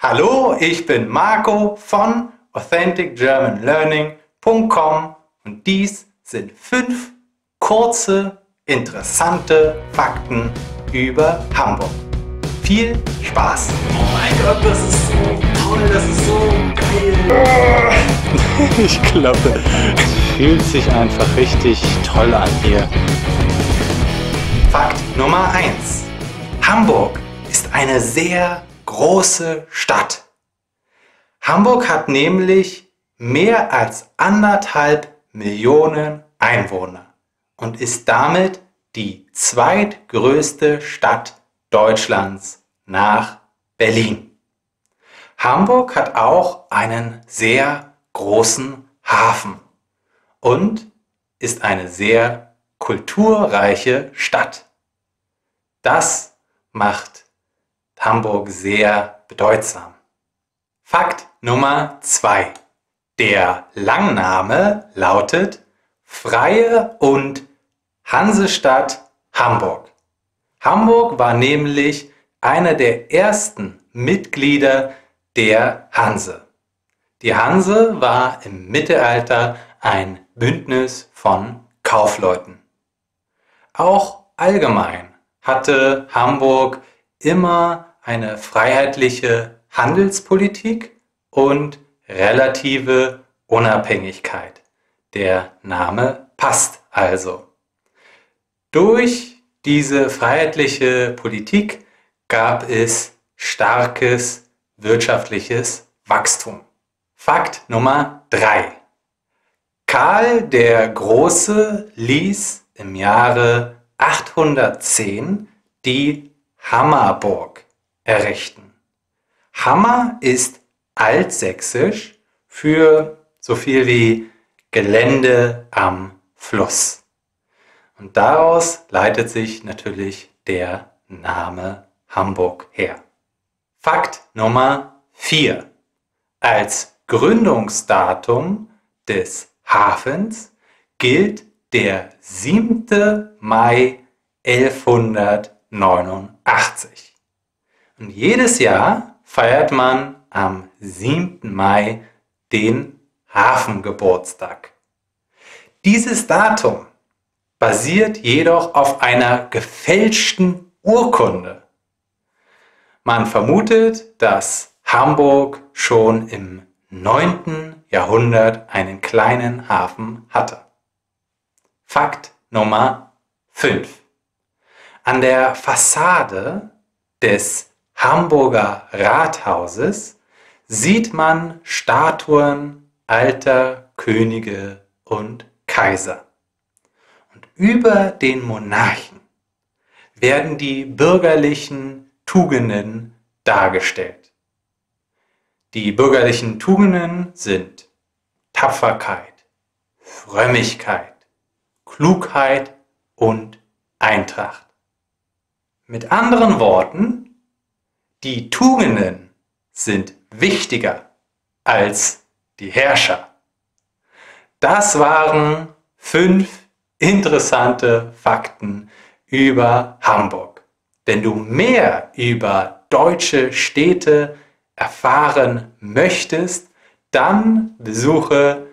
Hallo, ich bin Marco von AuthenticGermanLearning.com und dies sind 5 kurze, interessante Fakten über Hamburg. Viel Spaß! Oh mein Gott, das ist so toll, das ist so geil! Ich glaube, es fühlt sich einfach richtig toll an hier. Fakt Nummer 1. Hamburg ist eine sehr große Stadt. Hamburg hat nämlich mehr als 1,5 Millionen Einwohner und ist damit die zweitgrößte Stadt Deutschlands nach Berlin. Hamburg hat auch einen sehr großen Hafen und ist eine sehr kulturreiche Stadt. Das macht Hamburg sehr bedeutsam. Fakt Nummer 2. Der Langname lautet Freie und Hansestadt Hamburg. Hamburg war nämlich einer der ersten Mitglieder der Hanse. Die Hanse war im Mittelalter ein Bündnis von Kaufleuten. Auch allgemein hatte Hamburg immer eine freiheitliche Handelspolitik und relative Unabhängigkeit. Der Name passt also. Durch diese freiheitliche Politik gab es starkes wirtschaftliches Wachstum. Fakt Nummer 3. Karl der Große ließ im Jahre 810 die Hammerburg errichten. Hammer ist altsächsisch für so viel wie Gelände am Fluss. Und daraus leitet sich natürlich der Name Hamburg her. Fakt Nummer 4. Als Gründungsdatum des Hafens gilt der 7. Mai 1189. Und jedes Jahr feiert man am 7. Mai den Hafengeburtstag. Dieses Datum basiert jedoch auf einer gefälschten Urkunde. Man vermutet, dass Hamburg schon im 9. Jahrhundert einen kleinen Hafen hatte. Fakt Nummer 5. An der Fassade des Hamburger Rathauses sieht man Statuen alter Könige und Kaiser. Und über den Monarchen werden die bürgerlichen Tugenden dargestellt. Die bürgerlichen Tugenden sind Tapferkeit, Frömmigkeit, Klugheit und Eintracht. Mit anderen Worten, die Tugenden sind wichtiger als die Herrscher. Das waren 5 interessante Fakten über Hamburg. Wenn du mehr über deutsche Städte erfahren möchtest, dann besuche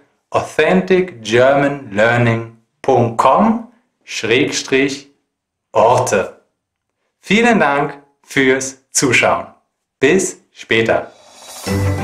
authenticgermanlearning.com/Orte. Vielen Dank fürs Zuschauen. Bis später.